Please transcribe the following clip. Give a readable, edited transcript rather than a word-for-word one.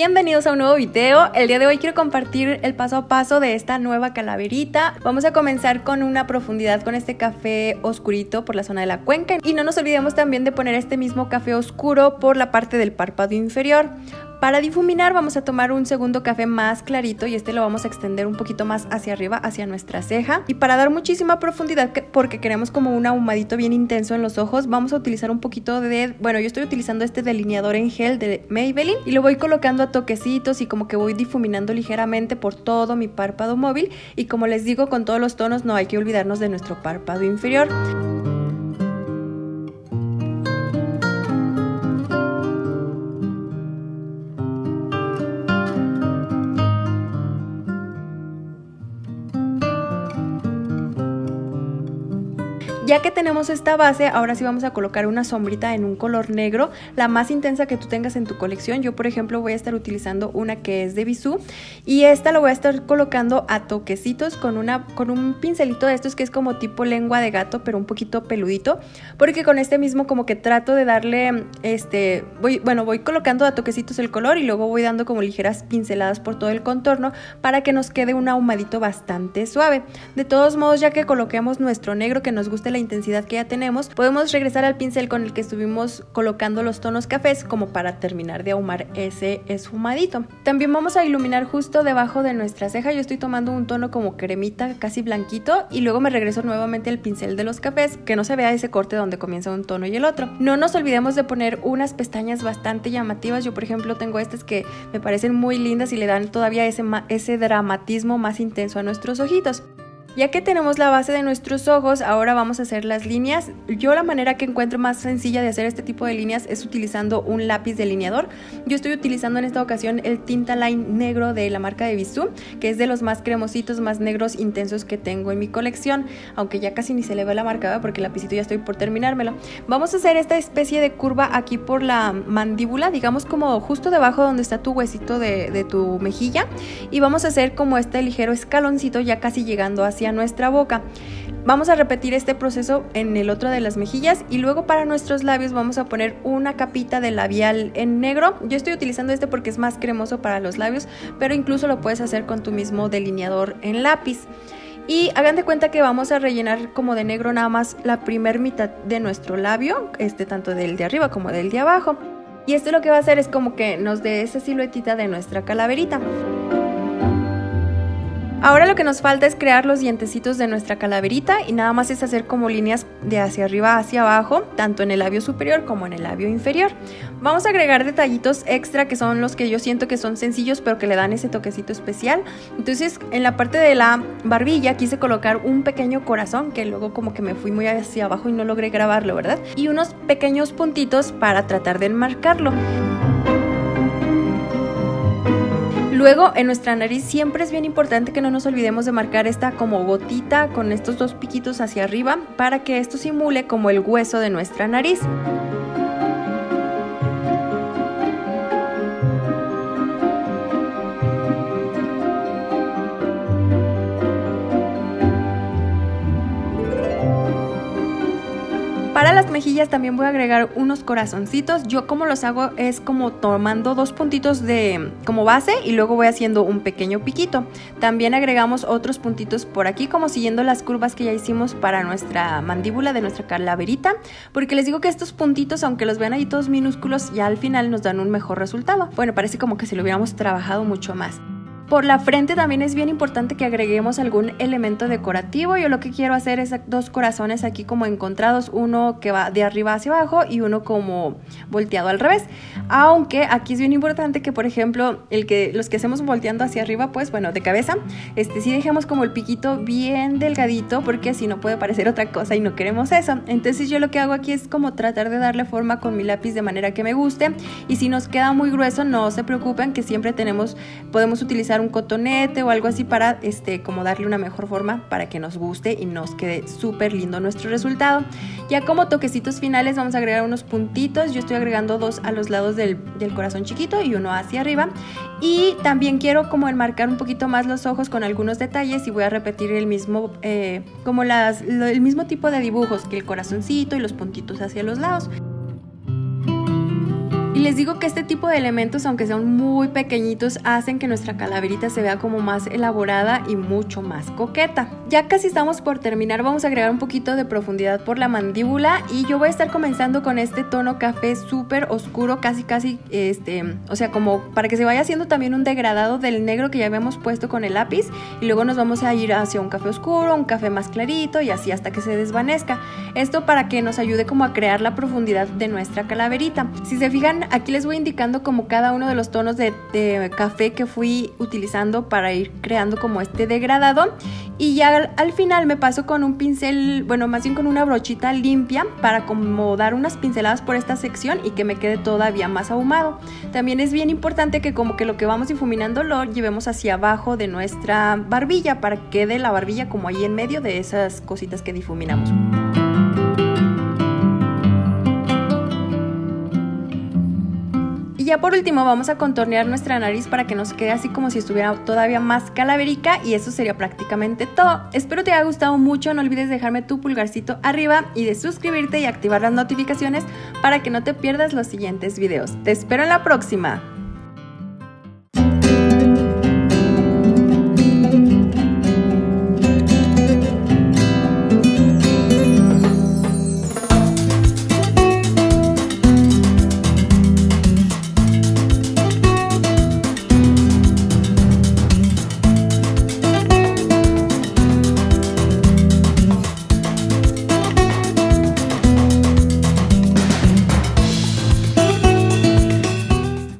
Bienvenidos a un nuevo video. El día de hoy quiero compartir el paso a paso de esta nueva calaverita. Vamos a comenzar con una profundidad con este café oscurito por la zona de la cuenca. Y no nos olvidemos también de poner este mismo café oscuro por la parte del párpado inferior. Para difuminar vamos a tomar un segundo café más clarito y este lo vamos a extender un poquito más hacia arriba, hacia nuestra ceja. Y para dar muchísima profundidad, porque queremos como un ahumadito bien intenso en los ojos, vamos a utilizar un poquito de, bueno, yo estoy utilizando este delineador en gel de Maybelline y lo voy colocando a toquecitos y como que voy difuminando ligeramente por todo mi párpado móvil. Y como les digo, con todos los tonos no hay que olvidarnos de nuestro párpado inferior. Ya que tenemos esta base, ahora sí vamos a colocar una sombrita en un color negro, la más intensa que tú tengas en tu colección. Yo, por ejemplo, voy a estar utilizando una que es de Bisú y esta lo voy a estar colocando a toquecitos con un pincelito de estos que es como tipo lengua de gato, pero un poquito peludito, porque con este mismo como que trato de darle, voy colocando a toquecitos el color y luego voy dando como ligeras pinceladas por todo el contorno para que nos quede un ahumadito bastante suave. De todos modos, ya que coloquemos nuestro negro, que nos guste la intensidad que ya tenemos, podemos regresar al pincel con el que estuvimos colocando los tonos cafés como para terminar de ahumar ese esfumadito. También vamos a iluminar justo debajo de nuestra ceja. Yo estoy tomando un tono como cremita, casi blanquito, y luego me regreso nuevamente al pincel de los cafés, que no se vea ese corte donde comienza un tono y el otro. No nos olvidemos de poner unas pestañas bastante llamativas. Yo, por ejemplo, tengo estas que me parecen muy lindas y le dan todavía ese dramatismo más intenso a nuestros ojitos. Ya que tenemos la base de nuestros ojos, ahora vamos a hacer las líneas. Yo la manera que encuentro más sencilla de hacer este tipo de líneas es utilizando un lápiz delineador. Yo estoy utilizando en esta ocasión el Tintaline negro de la marca de Bisú, que es de los más cremositos, más negros intensos que tengo en mi colección, aunque ya casi ni se le ve la marca, ¿verdad? Porque el lapicito ya estoy por terminármelo. Vamos a hacer esta especie de curva aquí por la mandíbula, digamos como justo debajo donde está tu huesito de tu mejilla, y vamos a hacer como este ligero escaloncito ya casi llegando hacia nuestra boca. Vamos a repetir este proceso en el otro de las mejillas y luego para nuestros labios vamos a poner una capita de labial en negro. Yo estoy utilizando este porque es más cremoso para los labios, pero incluso lo puedes hacer con tu mismo delineador en lápiz. Y hagan de cuenta que vamos a rellenar como de negro nada más la primer mitad de nuestro labio, tanto del de arriba como del de abajo. Y esto lo que va a hacer es como que nos dé esa siluetita de nuestra calaverita. Ahora lo que nos falta es crear los dientecitos de nuestra calaverita y nada más es hacer como líneas de hacia arriba hacia abajo, tanto en el labio superior como en el labio inferior. Vamos a agregar detallitos extra que son los que yo siento que son sencillos pero que le dan ese toquecito especial. Entonces en la parte de la barbilla quise colocar un pequeño corazón que luego como que me fui muy hacia abajo y no logré grabarlo, ¿verdad? Y unos pequeños puntitos para tratar de enmarcarlo. Luego en nuestra nariz siempre es bien importante que no nos olvidemos de marcar esta como gotita con estos dos piquitos hacia arriba para que esto simule como el hueso de nuestra nariz. Para las mejillas también voy a agregar unos corazoncitos. Yo como los hago es como tomando dos puntitos como base y luego voy haciendo un pequeño piquito. También agregamos otros puntitos por aquí como siguiendo las curvas que ya hicimos para nuestra mandíbula de nuestra calaverita, porque les digo que estos puntitos, aunque los vean ahí todos minúsculos, ya al final nos dan un mejor resultado. Bueno, parece como que si lo hubiéramos trabajado mucho más. Por la frente también es bien importante que agreguemos algún elemento decorativo. Yo lo que quiero hacer es dos corazones aquí como encontrados, uno que va de arriba hacia abajo y uno como volteado al revés. Aunque aquí es bien importante que, por ejemplo, los que hacemos volteando hacia arriba, pues bueno, de cabeza, sí dejemos como el piquito bien delgadito, porque si no puede parecer otra cosa y no queremos eso. Entonces yo lo que hago aquí es como tratar de darle forma con mi lápiz de manera que me guste, y si nos queda muy grueso no se preocupen, que siempre podemos utilizar un cotonete o algo así para como darle una mejor forma para que nos guste y nos quede súper lindo nuestro resultado. Ya como toquecitos finales vamos a agregar unos puntitos. Yo estoy agregando dos a los lados del corazón chiquito y uno hacia arriba, y también quiero como enmarcar un poquito más los ojos con algunos detalles y voy a repetir el mismo el mismo tipo de dibujos, que el corazoncito y los puntitos hacia los lados. Y les digo que este tipo de elementos, aunque sean muy pequeñitos, hacen que nuestra calaverita se vea como más elaborada y mucho más coqueta. Ya casi estamos por terminar, vamos a agregar un poquito de profundidad por la mandíbula y yo voy a estar comenzando con este tono café súper oscuro, casi o sea, como para que se vaya haciendo también un degradado del negro que ya habíamos puesto con el lápiz, y luego nos vamos a ir hacia un café oscuro, un café más clarito y así hasta que se desvanezca. Esto para que nos ayude como a crear la profundidad de nuestra calaverita. Si se fijan, aquí les voy indicando como cada uno de los tonos de café que fui utilizando para ir creando como este degradado, y ya al final me paso con un pincel, bueno, más bien con una brochita limpia para como dar unas pinceladas por esta sección y que me quede todavía más ahumado. También es bien importante que como que lo que vamos difuminando lo llevemos hacia abajo de nuestra barbilla para que quede la barbilla como ahí en medio de esas cositas que difuminamos. Ya por último vamos a contornear nuestra nariz para que nos quede así como si estuviera todavía más calaverica, y eso sería prácticamente todo. Espero te haya gustado mucho, no olvides dejarme tu pulgarcito arriba y de suscribirte y activar las notificaciones para que no te pierdas los siguientes videos. Te espero en la próxima.